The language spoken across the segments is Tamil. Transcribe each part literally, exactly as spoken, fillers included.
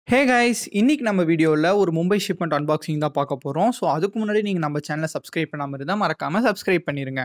ஹே கைஸ், இன்னைக்கு நம்ம வீடியோவில் ஒரு மும்பை ஷிப்மெண்ட் அன்பாக்சிங் தான் பார்க்க போகிறோம். ஸோ அதுக்கு முன்னாடி நீங்கள் நம்ம சேனலை சப்ஸ்கிரைப் பண்ணாமல் இருந்தால் மறக்காமல் சப்ஸ்கிரைப் பண்ணிடுங்க.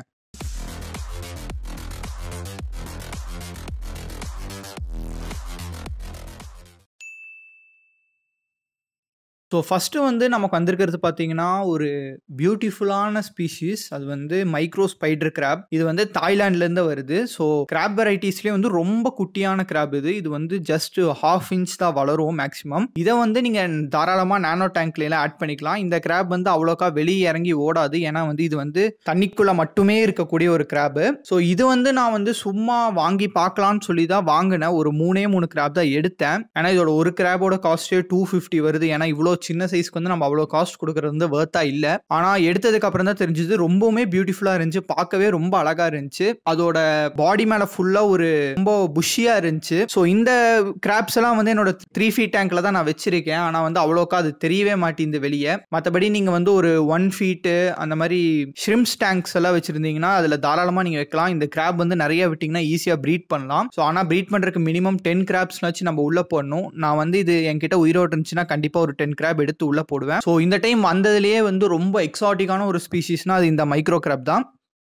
ஸோ ஃபஸ்ட்டு வந்து நமக்கு வந்திருக்கிறது பார்த்தீங்கன்னா ஒரு பியூட்டிஃபுல்லான ஸ்பீஷீஸ். அது வந்து மைக்ரோ ஸ்பைடர் கிராப். இது வந்து தாய்லாண்ட்லேருந்து வருது. ஸோ கிராப் வெரைட்டிஸ்லேயே வந்து ரொம்ப குட்டியான கிராப் இது. இது வந்து ஜஸ்ட் ஹாஃப் இன்ச் தான் வளரும் மேக்ஸிமம். இதை வந்து நீங்கள் தாராளமாக நானோ டேங்க்லாம் ஆட் பண்ணிக்கலாம். இந்த கிராப் வந்து அவ்வளோக்கா வெளியே இறங்கி ஓடாது. ஏன்னா வந்து இது வந்து தண்ணிக்குள்ளே மட்டுமே இருக்கக்கூடிய ஒரு கிராப்பு. ஸோ இது வந்து நான் வந்து சும்மா வாங்கி பார்க்கலான்னு சொல்லி தான் வாங்கினேன். ஒரு மூணே மூணு கிராப் தான் எடுத்தேன். ஏன்னா இதோட ஒரு கிராபோட காஸ்ட்டே டூ ஃபிஃப்டி வருது. ஏன்னா இவ்வளோ சின்ன சைஸ்க்கு வந்து நம்ம அவ்வளோ காஸ்ட் கொடுக்கறது வந்து வர்த்தா இல்லை. ஆனால் எடுத்ததுக்கு அப்புறம் தான் தெரிஞ்சது ரொம்பவுமே பியூட்டிஃபுல்லாக இருந்துச்சு. பார்க்கவே ரொம்ப அழகாக இருந்துச்சு. அதோட பாடி மேலே ஃபுல்லாக ஒரு ரொம்ப புஷியாக இருந்துச்சு. ஸோ இந்த கிராப்ஸ் எல்லாம் வந்து என்னோட த்ரீ ஃபீட் டேங்க்ல தான் நான் வச்சிருக்கேன். ஆனால் வந்து அவ்வளோக்கா அது தெரியவே மாட்டேங்குது வெளியே. மற்றபடி நீங்கள் வந்து ஒரு ஒன் ஃபீட்டு அந்த மாதிரி ஷ்ரிம்ப்ஸ் டேங்க்ஸ் எல்லாம் வச்சிருந்தீங்கன்னா அதில் தாராளமாக நீங்கள் வைக்கலாம். இந்த கிராப் வந்து நிறைய விட்டிங்கன்னா ஈஸியாக ப்ரீட் பண்ணலாம். ஸோ ஆனால் ப்ரீட் பண்ணுறதுக்கு மினிமம் டென் கிராப்ஸ்னாச்சும் நம்ம உள்ளே போடணும். நான் வந்து இது என்கிட்ட உயிரோடு இருந்துச்சுன்னா கண்டிப்பாக ஒரு டென் கிராப் எடுத்து உள்ள போடுவேன். ஸோ இந்த டைம் வந்ததுலேயே வந்து ரொம்ப எக்ஸாட்டிக்கான ஒரு ஸ்பீஷீஸ்னா அது இந்த மைக்ரோ கிராப் தான்.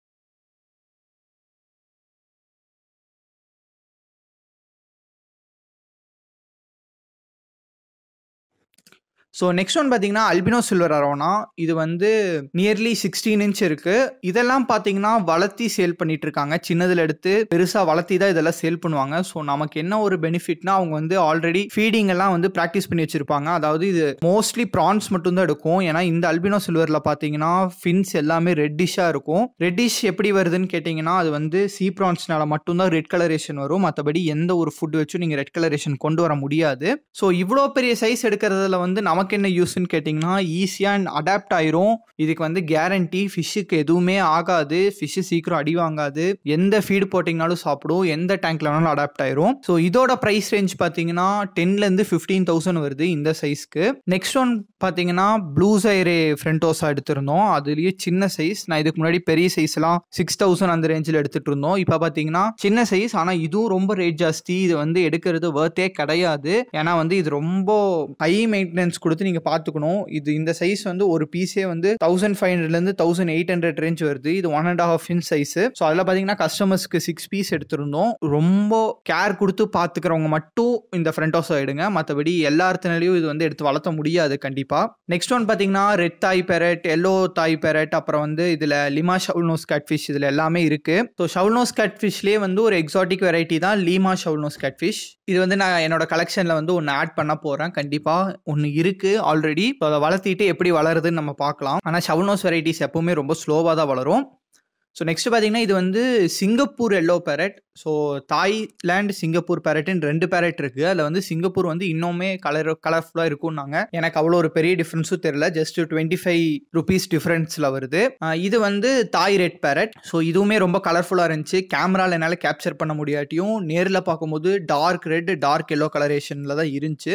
ஸோ நெக்ஸ்ட் ஒன் பார்த்தீங்கன்னா அல்பினோ சில்வர் அரோவானா. இது வந்து நியர்லி சிக்ஸ்டீன் இன்ச் இருக்கு. இதெல்லாம் பார்த்தீங்கன்னா வளர்த்தி சேல் பண்ணிட்டு இருக்காங்க. சின்னதில் எடுத்து பெருசாக வளர்த்தி தான் இதெல்லாம் சேல் பண்ணுவாங்க. ஸோ நமக்கு என்ன ஒரு பெனிஃபிட்னா அவங்க வந்து ஆல்ரெடி ஃபீடிங் எல்லாம் வந்து ப்ராக்டிஸ் பண்ணி வச்சிருப்பாங்க. அதாவது இது மோஸ்ட்லி ப்ரான்ஸ் மட்டும் தான் எடுக்கும். ஏன்னா இந்த அல்பினோ சில்வரில் பார்த்தீங்கன்னா ஃபின்ஸ் எல்லாமே ரெட்டிஷாக இருக்கும். ரெட்டிஷ் எப்படி வருதுன்னு கேட்டிங்கன்னா அது வந்து சீ ப்ரான்ஸ்னால மட்டும்தான் ரெட் கலரேஷன் வரும். மற்றபடி எந்த ஒரு ஃபுட் வச்சும் நீங்கள் ரெட் கலரேஷன் கொண்டு வர முடியாது. ஸோ இவ்வளோ பெரிய சைஸ் எடுக்கிறதுல வந்து நமக்கு என்ன யூஸ்ன்னு கேட்டிங்கன்னா ஈஸியாக அடாப்ட் ஆயிரும். இதுக்கு வந்து கேரண்டி ஃபிஷ்ஷுக்கு எதுவுமே ஆகாது. ஃபிஷ்ஷு சீக்கிரம் அடி வாங்காது. எந்த ஃபீடு போட்டிங்கனாலும் சாப்பிடும். எந்த டேங்க்ல வேணாலும் அடாப்ட் ஆயிரும். ஸோ இதோட ப்ரைஸ் ரேஞ்ச் பார்த்தீங்கன்னா டென்லேருந்து ஃபிஃப்டீன் தௌசண்ட் வருது இந்த சைஸ்க்கு. நெக்ஸ்ட் ஒன் பார்த்தீங்கன்னா ப்ளூ சைரே ஃப்ரெண்டோஸா எடுத்திருந்தோம். அதுலேயே சின்ன சைஸ். நான் இதுக்கு முன்னாடி பெரிய சைஸ்லாம் சிக்ஸ் தௌசண்ட் அந்த ரேஞ்சில் எடுத்துட்டு இருந்தோம். இப்போ பார்த்தீங்கன்னா சின்ன சைஸ். ஆனால் இதுவும் ரொம்ப ரேட் ஜாஸ்தி. இது வந்து எடுக்கிறது வர்த்தே கிடையாது. ஏன்னா வந்து இது ரொம்ப ஹை மெயின்டெனன்ஸ் கொடுத்து நீங்க பார்த்துக்கணும். இது இந்த சைஸ் வந்து ஒரு பீஸே வந்து தௌசண்ட் ஃபைவ் ஹண்ட்ரட்லேருந்து தௌசண்ட் எயிட் ஹண்ட்ரட் ரேஞ்ச் வருது. இது one and half inch size. So அதில் பார்த்தீங்கன்னா கஸ்டமர்ஸ்க்கு சிக்ஸ் பீஸ் எடுத்திருந்தோம். ரொம்ப கேர் கொடுத்து பார்த்துக்கிறவங்க மட்டும் இந்த ஃப்ரெண்டோஸா எடுங்க. மற்றபடி எல்லாத்தினாலையும் இது வந்து எடுத்து வளர்த்த முடியாது கண்டிப்பா. நெக்ஸ்ட் ஒன் பார்த்தீங்கன்னா red Thai parrot, yellow Thai parrot, அப்புறம் வந்து இதில் லிமா ஷவுல்னோஸ் கேட்ஃபிஷ் இதில் எல்லாமே இருக்கு. ஸோ ஷவுல்னோஸ் கேட்ஃபிஷ்லேயே வந்து ஒரு எக்ஸாட்டிக் வெரைட்டி தான் லீமா ஷவுல்னோஸ் கேட்ஃபிஷ். இது வந்து நான் என்னோட கலெக்ஷனில் வந்து ஒன்று ஆட் பண்ண போகிறேன். கண்டிப்பாக ஒன்று இருக்கு ஆல்ரெடி. ஸோ அதை வளர்த்திட்டு எப்படி வளருதுன்னு நம்ம பார்க்கலாம். ஆனால் ஷவுல்னோஸ் வெரைட்டிஸ் எப்பவுமே ரொம்ப ஸ்லோவாக தான் வளரும். ஸோ நெக்ஸ்ட் பார்த்தீங்கன்னா இது வந்து Singapore yellow parrot. So Thailand Singapore பேரட்னு ரெண்டு பேரட் இருக்குது. அதில் வந்து சிங்கப்பூர் வந்து இன்னுமே கலர் கலர்ஃபுல்லாக இருக்கும்னாங்க. எனக்கு அவ்வளோ ஒரு பெரிய டிஃப்ரென்ஸும் தெரியல. ஜஸ்ட் டுவெண்ட்டி ஃபைவ் ருபீஸ் டிஃப்ரென்ஸில் வருது. இது வந்து தாய் ரெட் பேரட். ஸோ இதுவுமே ரொம்ப கலர்ஃபுல்லாக இருந்துச்சு. கேமராவில் என்னால் கேப்சர் பண்ண முடியாட்டியும் நேரில் பார்க்கும்போது டார்க் ரெட் டார்க் எல்லோ கலரேஷனில் தான் இருந்துச்சு.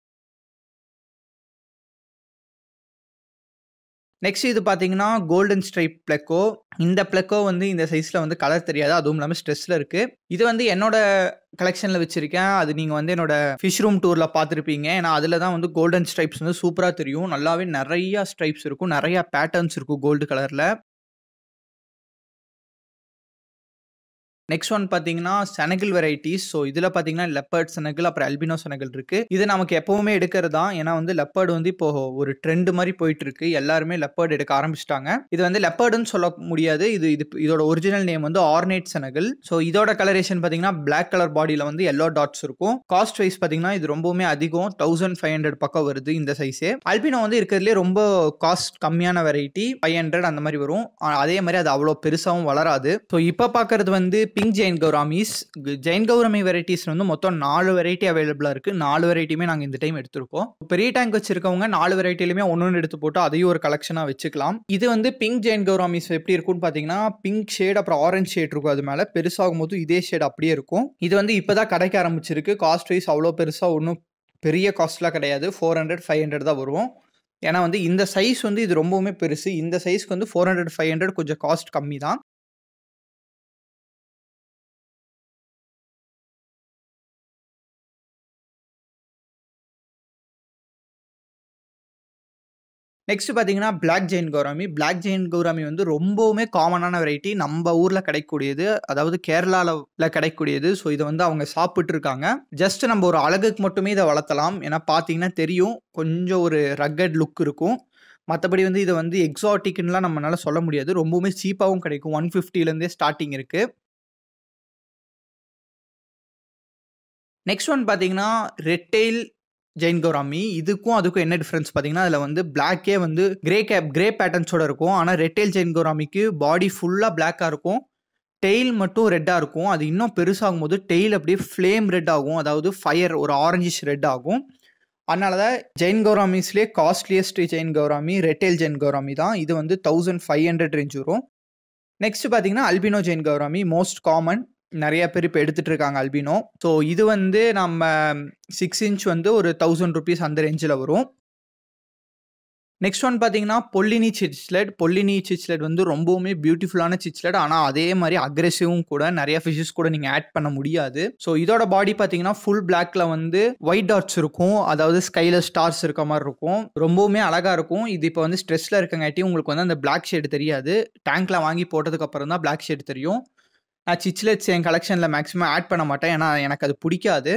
நெக்ஸ்ட் இது பார்த்தீங்கன்னா கோல்டன் ஸ்ட்ரைப் பிளெக்கோ. இந்த பிளெக்கோ வந்து இந்த சைஸில் வந்து கலர் தெரியாது. அதுவும் இல்லாமல் ஸ்ட்ரெஸ்ஸில் இருக்குது. இது வந்து என்னோட கலெக்ஷனில் வச்சுருக்கேன். அது நீங்கள் வந்து என்னோட ஃபிஷ் ரூம் டூரில் பார்த்துருப்பீங்க. ஏன்னா அதில் தான் வந்து கோல்டன் ஸ்ட்ரைப்ஸ் வந்து சூப்பராக தெரியும். நல்லாவே நிறையா ஸ்ட்ரைப்ஸ் இருக்கும். நிறையா பேட்டர்ன்ஸ் இருக்கும் கோல்டு கலரில். நெக்ஸ்ட் ஒன் பார்த்தீங்கன்னா செனகில் வெரைட்டிஸ். ஸோ இதில் பார்த்தீங்கன்னா லெப்பர்ட் செனகில் அப்புறம் அல்பினோ செனகில் இருக்குது. இது நமக்கு எப்போவுமே எடுக்கிறது தான். ஏன்னா வந்து லெப்பர்டு வந்து இப்போ ஒரு ட்ரெண்ட் மாதிரி போயிட்டு இருக்கு. எல்லாருமே லெப்பர்டு எடுக்க ஆரம்பிச்சிட்டாங்க. இது வந்து லெப்பர்டுன்னு சொல்ல முடியாது. இது இது இதோட ஒரிஜினல் நேம் வந்து ஆர்னேட் செனகில். ஸோ இதோட கலரேஷன் பார்த்தீங்கன்னா பிளாக் கலர் பாடியில் வந்து எல்லோ டாட்ஸ் இருக்கும். காஸ்ட் வைஸ் பார்த்தீங்கன்னா இது ரொம்பவுமே அதிகம். தௌசண்ட் ஃபைவ் ஹண்ட்ரட் பக்கம் வருது இந்த சைஸே. அல்பினோ வந்து இருக்கிறதுலே ரொம்ப காஸ்ட் கம்மியான வெரைட்டி. ஃபைவ் ஹண்ட்ரட் அந்த மாதிரி வரும். அதே மாதிரி அது அவ்வளோ பெருசாகவும் வளராது. ஸோ இப்போ பார்க்கறது வந்து pink giant gouramis. Giant gourami varieties வந்து மொத்தம் நாலு வெரைட்டி அவைலபிளா இருக்கு. நாலு வெரைட்டியுமே நாங்கள் இந்த டைம் எடுத்திருக்கோம். பெரிய டேங்க் வச்சிருக்கவங்க நாலு வெரைட்டிலுமே ஒன்று ஒன்று எடுத்து போட்டு அதையும் ஒரு கலெக்ஷனா வச்சுக்கலாம். இது வந்து பிங்க் ஜெயின் கௌராமிஸ் எப்படி இருக்கும்னு பார்த்தீங்கன்னா பிங்க் ஷேட் அப்புறம் ஆரஞ்சு ஷேட் இருக்கும். அது மேலே பெருசாகும் போது இதே ஷேட் அப்படியே இருக்கும். இது வந்து இப்போதான் கிடைக்க ஆரம்பிச்சிருக்கு. காஸ்ட் வைஸ் அவ்வளோ பெருசா ஒன்றும் பெரிய காஸ்ட்லாம் கிடையாது. ஃபோர் ஹண்ட்ரட் ஃபைவ் ஹண்ட்ரட் தான் வரும். ஏன்னா வந்து இந்த சைஸ் வந்து இது ரொம்பவுமே பெருசு. இந்த சைஸ்க்கு வந்து ஃபோர் ஹண்ட்ரட் ஃபைவ் ஹண்ட்ரட் கொஞ்சம் காஸ்ட் கம்மி தான். நெக்ஸ்ட் பார்த்தீங்கன்னா black giant gourami. Black giant gourami வந்து ரொம்பவுமே காமனான வெரைட்டி. நம்ம ஊர்ல கிடைக்கக்கூடியது. அதாவது கேரளால கிடைக்கக்கூடியது. ஸோ இதை வந்து அவங்க சாப்பிட்டுருக்காங்க. ஜஸ்ட் நம்ம ஒரு அழகுக்கு மட்டுமே இதை வளர்த்தலாம். ஏன்னா பார்த்தீங்கன்னா தெரியும் கொஞ்சம் ஒரு ரக்கட் லுக் இருக்கும். மற்றபடி வந்து இதை வந்து எக்ஸாட்டிக்னுலாம் நம்மளால சொல்ல முடியாது. ரொம்பவுமே சீப்பாகவும் கிடைக்கும். ஒன் ஃபிஃப்டிலேருந்தே ஸ்டார்டிங் இருக்கு. நெக்ஸ்ட் ஒன் பார்த்தீங்கன்னா ரெட் டெயில் ஜெயின் கௌராமி. இதுக்கும் அதுக்கும் என்ன டிஃபரன்ஸ் பார்த்தீங்கன்னா அதில் வந்து பிளாக்கே வந்து கிரே கேப் கிரே பேட்டர்ன்ஸோட இருக்கும். ஆனால் ரெட் டெயில் ஜெயின் கௌராமிக்கு பாடி ஃபுல்லாக பிளாக்காக இருக்கும். டெயில் மட்டும் ரெட்டாக இருக்கும். அது இன்னும் பெருசாகும் போது டெயில் அப்படியே ஃப்ளேம் ரெட் ஆகும். அதாவது ஃபயர் ஒரு ஆரஞ்சிஷ் ரெட் ஆகும். அதனால தான் ஜெயின் கௌராமிஸ்லேயே costliest giant gourami red tail giant gourami தான். இது வந்து தௌசண்ட் ஃபைவ் ஹண்ட்ரட் ரேஞ்ச் வரும். நெக்ஸ்ட் பார்த்தீங்கன்னா albino giant gourami most common. நிறைய பேர் இப்போ எடுத்துட்டு இருக்காங்க அல்பினோ. ஸோ இது வந்து நம்ம சிக்ஸ் இன்ச் வந்து ஒரு தௌசண்ட் ருபீஸ் அந்த ரேஞ்சில் வரும். நெக்ஸ்ட் ஒன் பார்த்தீங்கன்னா பொல்லினி சிச்லெட். பொல்லினி சிச்லெட் வந்து ரொம்பவுமே பியூட்டிஃபுல்லான சிச்லெட். ஆனால் அதே மாதிரி அக்ரெசிவும் கூட. நிறைய ஃபிஷஸ் கூட நீங்கள் ஆட் பண்ண முடியாது. ஸோ இதோட பாடி பார்த்தீங்கன்னா ஃபுல் பிளாக்ல வந்து ஒயிட் டாட்ஸ் இருக்கும். அதாவது ஸ்கைல ஸ்டார்ஸ் இருக்க மாதிரி இருக்கும். ரொம்பவுமே அழகா இருக்கும். இது இப்போ வந்து ஸ்ட்ரெஸ்ல இருக்கங்காட்டி உங்களுக்கு வந்து அந்த பிளாக் ஷேட் தெரியாது. டேங்க்ல வாங்கி போட்டதுக்கு அப்புறம் தான் பிளாக் ஷேட் தெரியும். நான் சிச்லெட்ஸ் என் கலெக்ஷனில் மேக்ஸிமம் ஆட் பண்ண மாட்டேன். ஏன்னா எனக்கு அது பிடிக்காது.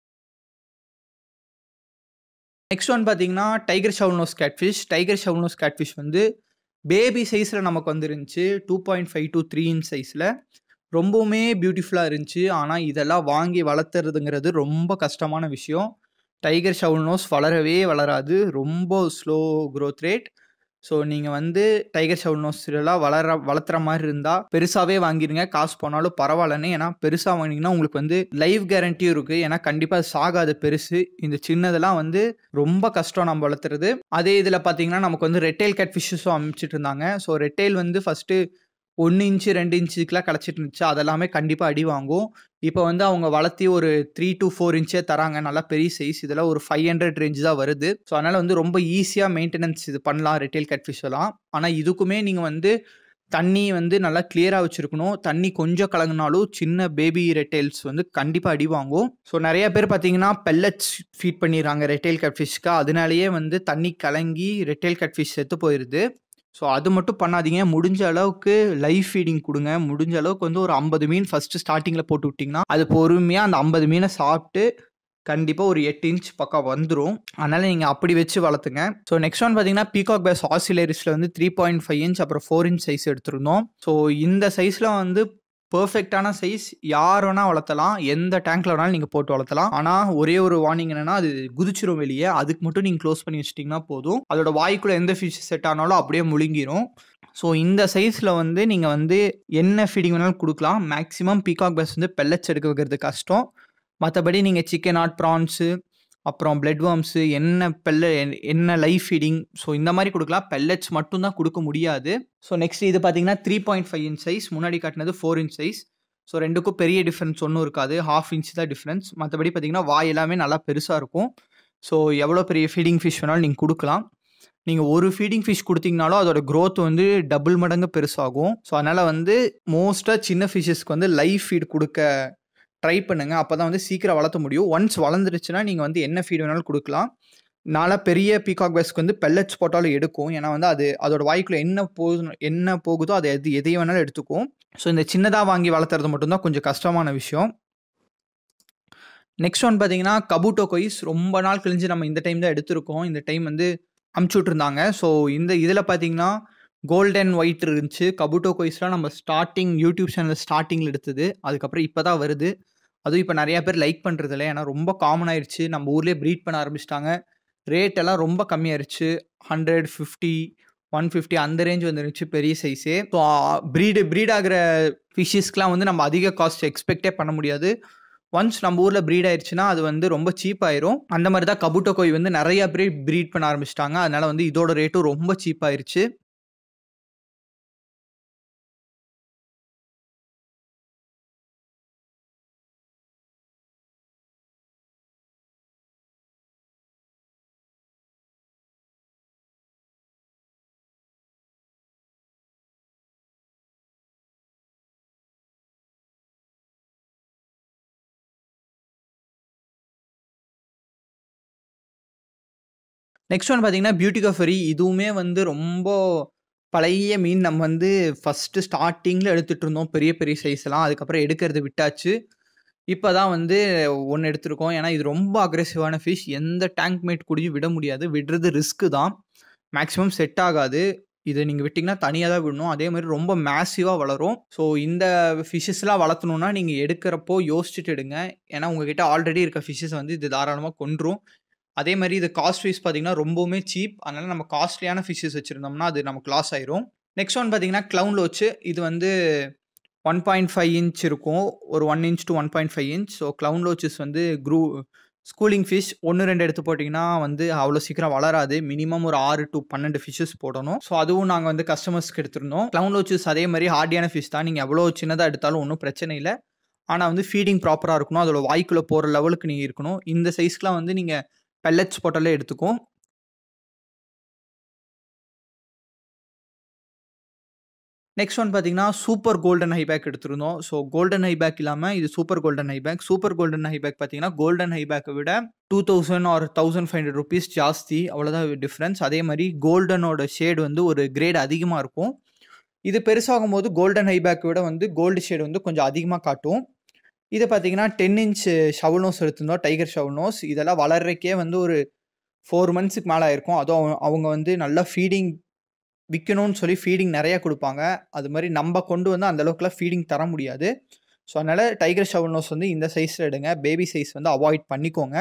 நெக்ஸ்ட் ஒன் பார்த்தீங்கன்னா tiger shovelnose catfish. Tiger shovelnose catfish வந்து பேபி சைஸில் நமக்கு வந்துருந்துச்சு. Two point five to three inch சைஸில் ரொம்பவுமே பியூட்டிஃபுல்லாக இருந்துச்சு. ஆனால் இதெல்லாம் வாங்கி வளர்த்துறதுங்கிறது ரொம்ப கஷ்டமான விஷயம். டைகர் ஷவுல்னோஸ் வளரவே வளராது. ரொம்ப ஸ்லோ க்ரோத் ரேட். ஸோ நீங்கள் வந்து டைகர் ஷவுல்னோஸ்லாம் வளர வளர்த்துற மாதிரி இருந்தால் பெருசாகவே வாங்கிடுங்க. காசு போனாலும் பரவாயில்லன்னு. ஏன்னா பெருசாக வாங்கினீங்கன்னா உங்களுக்கு வந்து லைஃப் கேரண்டியும் இருக்குது. ஏன்னா கண்டிப்பாக சாகாது பெருசு. இந்த சின்னதெல்லாம் வந்து ரொம்ப கஷ்டம் நம்ம வளர்த்துறது. அதே இதில் பார்த்தீங்கன்னா நமக்கு வந்து ரெட்டைல் கேட் ஃபிஷ்ஷஸும் அமைச்சிட்டு இருந்தாங்க. ஸோ ரெட்டைல் வந்து ஃபஸ்ட்டு ஒன்று இன்ச்சு ரெண்டு இன்ச்சுக்கெலாம் கிடச்சிட்டு இருந்துச்சு. அதெல்லாமே கண்டிப்பாக அடி வாங்கும். இப்போ வந்து அவங்க வளர்த்தி ஒரு த்ரீ டு ஃபோர் இன்ச்சே தராங்க. நல்லா பெரிய சைஸ். இதெல்லாம் ஒரு ஃபைவ் ஹண்ட்ரட் ரேஞ்ச் தான் வருது. ஸோ அதனால் வந்து ரொம்ப ஈஸியாக மெயின்டெனன்ஸ் இது பண்ணலாம் ரெட்டைல் கேட்ஃபிஷ் எல்லாம். ஆனால் இதுக்குமே நீங்கள் வந்து தண்ணி வந்து நல்லா கிளியராக வச்சுருக்கணும். தண்ணி கொஞ்சம் கலங்கினாலும் சின்ன பேபி ரெட்டைல்ஸ் வந்து கண்டிப்பாக அடி வாங்கும். ஸோ நிறைய பேர் பார்த்தீங்கன்னா பெல்லட்ஸ் ஃபீட் பண்ணிடுறாங்க ரெட்டைல் கேட்ஃபிஷ்க்கு. அதனாலேயே வந்து தண்ணி கலங்கி ரெட்டைல் கேட்ஃபிஷ் செத்து போயிடுது. ஸோ அது மட்டும் பண்ணாதீங்க. முடிஞ்ச அளவுக்கு லைவ் ஃபீடிங் கொடுங்க. முடிஞ்ச அளவுக்கு வந்து ஒரு ஐம்பது மீன் ஃபஸ்ட்டு ஸ்டார்டிங்கில் போட்டு விட்டிங்கன்னா அது பொறுமையாக அந்த ஐம்பது மீனை சாப்பிட்டு கண்டிப்பாக ஒரு எட்டு இன்ச் பக்கம் வந்துடும். அதனால் நீங்கள் அப்படி வச்சு வளர்த்துங்க. ஸோ நெக்ஸ்ட் ஒன் பார்த்தீங்கன்னா பீகாக் பேஸ் ஆசிலேரிஸில் வந்து த்ரீ பாயிண்ட் ஃபைவ் இன்ச் அப்புறம் ஃபோர் இன்ச் சைஸ் எடுத்திருந்தோம். ஸோ இந்த சைஸில் வந்து பெர்ஃபெக்டான சைஸ். யார் வேணால் வளர்த்தலாம். எந்த டேங்க்ல வேணாலும் நீங்கள் போட்டு வளர்த்தலாம். ஆனால் ஒரே ஒரு வார்னிங் என்னன்னா அது குதிச்சிரும் வெளியே. அதுக்கு மட்டும் நீங்கள் க்ளோஸ் பண்ணி வச்சிட்டிங்கன்னா போதும். அதோட வாய்க்குள்ளே எந்த ஃபிஷ் செட் ஆனாலும் அப்படியே முழுங்கிரும். ஸோ இந்த சைஸில் வந்து நீங்கள் வந்து என்ன ஃபீடிங் வேணாலும் கொடுக்கலாம். மேக்ஸிமம் பீகாக் பேஸ் வந்து பெல்லட்ஸ் எடுக்க வைக்கிறது கஷ்டம். மற்றபடி நீங்கள் சிக்கன் ஆட் ப்ரான்ஸு அப்புறம் பிளட் வார்ம்ஸு என்ன பெல்ல என்ன லைஃப் ஃபீடிங் ஸோ இந்த மாதிரி கொடுக்கலாம். பெல்லட்ஸ் மட்டும் தான் கொடுக்க முடியாது. ஸோ நெக்ஸ்ட் இது பார்த்தீங்கன்னா three point five inch size. முன்னாடி காட்டினது ஃபோர் இன்ச் சைஸ். ஸோ ரெண்டுக்கும் பெரிய டிஃப்ரென்ஸ் ஒன்றும் இருக்காது. ஹாஃப் இன்ச் தான் டிஃப்ரென்ஸ். மற்றபடி பார்த்தீங்கன்னா வாய் எல்லாமே நல்லா பெருசாக இருக்கும். ஸோ எவ்வளோ பெரிய ஃபீடிங் ஃபிஷ் வேணாலும் நீங்கள் கொடுக்கலாம். நீங்கள் ஒரு ஃபீடிங் ஃபிஷ் கொடுத்தீங்கனாலும் அதோட க்ரோத் வந்து டபுள் மடங்கு பெருசாகும். ஸோ அதனால் வந்து மோஸ்ட்டாக சின்ன ஃபிஷ்ஷஸ்க்கு வந்து லைவ் ஃபீட் கொடுக்க ட்ரை பண்ணுங்க. அப்போ தான் வந்து சீக்கிரம் வளர்த்த முடியும். ஒன்ஸ் வளர்ந்துருச்சுன்னா நீங்கள் வந்து என்ன ஃபீட் வேணாலும் கொடுக்கலாம். நாளா பெரிய பீகாக் பேஸ்க்கு வந்து பெல்லட்ஸ் போட்டாலும் எடுக்கும். ஏன்னா வந்து அது அதோட வாய்க்குள்ளே என்ன போகுது என்ன போகுதோ அதை எது எதை வேணாலும் எடுத்துக்கும். ஸோ இந்த சின்னதாக வாங்கி வளர்த்துறது மட்டும்தான் கொஞ்சம் கஷ்டமான விஷயம். நெக்ஸ்ட் ஒன் பார்த்தீங்கன்னா கபூட்டோ கொய்ஸ். ரொம்ப நாள் கழிஞ்சு நம்ம இந்த டைம் தான் எடுத்திருக்கோம். இந்த டைம் வந்து அமுச்சு விட்ருந்தாங்க. ஸோ இந்த இதில் பார்த்தீங்கன்னா கோல்டன் ஒயிட் இருந்துச்சு. கபூட்டோ கொய்ஸ்லாம் நம்ம ஸ்டார்டிங் யூடியூப் சேனல் ஸ்டார்டிங்கில் எடுத்தது. அதுக்கப்புறம் இப்போ தான் வருது. அதுவும் இப்போ நிறையா பேர் லைக் பண்ணுறது இல்லை. ஏன்னா ரொம்ப காமன் ஆயிடுச்சு. நம்ம ஊர்லேயே ப்ரீட் பண்ண ஆரம்பிச்சிட்டாங்க. ரேட் எல்லாம் ரொம்ப கம்மியாயிருச்சு. ஹண்ட்ரட் ஃபிஃப்டி ஒன் ஃபிஃப்டி அந்த ரேஞ்ச் வந்துருச்சு பெரிய சைஸே. ஸோ ப்ரீடு ப்ரீட் ஆகிற ஃபிஷ்ஷஸ்க்குலாம் வந்து நம்ம அதிக காஸ்ட் எக்ஸ்பெக்டே பண்ண முடியாது. ஒன்ஸ் நம்ம ஊரில் ப்ரீட் ஆயிடுச்சுன்னா அது வந்து ரொம்ப சீப் ஆயிரும். அந்த மாதிரி தான் கபூட்டோ கோய் வந்து நிறையா பேர் ப்ரீட் பண்ண ஆரம்பிச்சிட்டாங்க. அதனால வந்து இதோட ரேட்டும் ரொம்ப சீப் ஆயிருச்சு. நெக்ஸ்ட் ஒன் பார்த்தீங்கன்னா பியூட்டி கஃபரி. இதுவுமே வந்து ரொம்ப பழைய மீன். நம்ம வந்து ஃபஸ்ட்டு ஸ்டார்ட்டிங்கில் எடுத்துகிட்டு இருந்தோம் பெரிய பெரிய சைஸ்லாம். அதுக்கப்புறம் எடுக்கிறது விட்டாச்சு. இப்போ தான் வந்து ஒன்று எடுத்திருக்கோம். ஏன்னா இது ரொம்ப அக்ரெசிவான ஃபிஷ். எந்த டேங்க் மேட் கூடயும் விட முடியாது. விடுறது ரிஸ்க்கு தான். மேக்ஸிமம் செட் ஆகாது. இது நீங்கள் விட்டிங்கன்னா தனியாக தான் விடணும். அதே மாதிரி ரொம்ப மேசிவாக வளரும். ஸோ இந்த ஃபிஷ்ஷஸ்லாம் வளர்த்தணுன்னா நீங்கள் எடுக்கிறப்போ யோசிச்சுட்டு எடுங்க. ஏன்னா உங்ககிட்ட ஆல்ரெடி இருக்க ஃபிஷ்ஷஸ் வந்து இது தாராளமாக கொன்றும். அதே மாதிரி இது காஸ்ட் வைஸ் பார்த்தீங்கன்னா ரொம்பவுமே சீப். அதனால் நம்ம காஸ்ட்லியான ஃபிஷ்ஷஸ் வச்சுருந்தோம்னா அது நமக்கு லாஸ் ஆயிரும். நெக்ஸ்ட் ஒன் பார்த்தீங்கன்னா க்ளவுன் லோச்சு. இது வந்து ஒன் பாயிண்ட் ஃபைவ் இன்ச் இருக்கும். ஒரு one inch to one point five inch. So clown loaches வந்து க்ரூ ஸ்கூலிங் ஃபிஷ் ஒன்று ரெண்டு எடுத்து போட்டிங்கன்னா வந்து அவ்வளோ சீக்கிரம் வளராது. மினிமம் ஒரு ஆறு டு பன்னெண்டு ஃபிஷ்ஷஸ் போடணும். ஸோ அதுவும் நாங்கள் வந்து கஸ்டமர்ஸ்க்கு எடுத்திருந்தோம். க்ளவுன் லோச்சஸ் அதே மாதிரி ஹார்டியான ஃபிஷ் தான். நீங்கள் எவ்வளோ சின்னதாக எடுத்தாலும் ஒன்றும் பிரச்சனை இல்லை. ஆனால் வந்து ஃபீடிங் ப்ராப்பராக இருக்கணும். அதோட வாய்க்குள்ளே போகிற லெவலுக்கு நீங்கள் இருக்கணும். இந்த சைஸ்க்குலாம் வந்து நீங்கள் பெல்லட்ஸ் போட்டாலே எடுத்துக்கும். நெக்ஸ்ட் ஒன் பார்த்தீங்கன்னா சூப்பர் கோல்டன் ஹைபேக் எடுத்திருந்தோம். ஸோ கோல்டன் ஹைபேக் இல்லாமல் இது super golden highback. Super golden highback பார்த்தீங்கன்னா கோல்டன் ஹைபேக்கை விட two thousand or thousand five hundred rupees ஜாஸ்தி. அவ்வளோதான் டிஃப்ரென்ஸ். அதே மாதிரி கோல்டனோட ஷேடு வந்து ஒரு கிரேட் அதிகமாக இருக்கும். இது பெருசாகும் போது கோல்டன் ஹைபேக்கை விட வந்து கோல்டு ஷேடு வந்து கொஞ்சம் அதிகமாக காட்டும். இது பார்த்தீங்கன்னா டென் இன்ச் ஷவல் நோஸ் எடுத்திருந்தோம். Tiger shovel nose. இதெல்லாம் வளர்றக்கே வந்து ஒரு ஃபோர் மந்த்ஸுக்கு மேலே ஆயிருக்கும். அதுவும் அவங்க வந்து நல்லா ஃபீடிங் விற்கணும்னு சொல்லி ஃபீடிங் நிறையா கொடுப்பாங்க. அது மாதிரி நம்ம கொண்டு வந்து அந்தளவுக்குலாம் ஃபீடிங் தர முடியாது. ஸோ அதனால் டைகர் ஷவல் நோஸ் வந்து இந்த சைஸில் எடுங்க. பேபி சைஸ் வந்து அவாய்ட் பண்ணிக்கோங்க.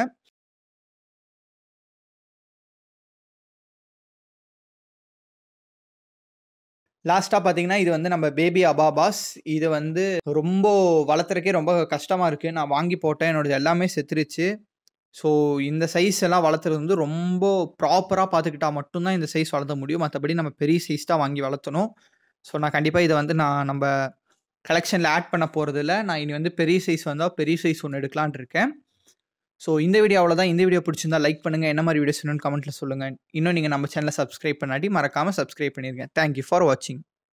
லாஸ்ட்டாக பார்த்தீங்கன்னா இது வந்து நம்ம பேபி அபாபாஸ். இது வந்து ரொம்ப வளர்த்துறக்கே ரொம்ப கஷ்டமாக இருக்குது. நான் வாங்கி போட்டேன். என்னோடது எல்லாமே செத்துருச்சு. ஸோ இந்த சைஸ் எல்லாம் வளர்த்துறது வந்து ரொம்ப ப்ராப்பராக பார்த்துக்கிட்டா மட்டும்தான் இந்த சைஸ் வளர்த்த முடியும். மற்றபடி நம்ம பெரிய சைஸ் தான் வாங்கி வளர்த்தணும். ஸோ நான் கண்டிப்பாக இதை வந்து நான் நம்ம கலெக்ஷனில் ஆட் பண்ண போகிறதில்ல. நான் இனி வந்து பெரிய சைஸ் வந்தால் பெரிய சைஸ் ஒன்று எடுக்கலான்னு இருக்கேன். ஸோ இந்த வீடியோ அவ்வளோதான். இந்த வீடியோ பிடிச்சிருந்தா லைக் பண்ணுங்கள். என்ன மாதிரி வீடியோஸ் வேணும்னு கமெண்ட்டில் சொல்லுங்கள். இன்னும் நீங்கள் நம்ம சேனலை சப்ஸ்கிரைப் பண்ணாட்டி மறக்காமல் சப்ஸ்கிரைப் பண்ணிடுங்க. தேங்க்யூ ஃபார் வாட்சிங்.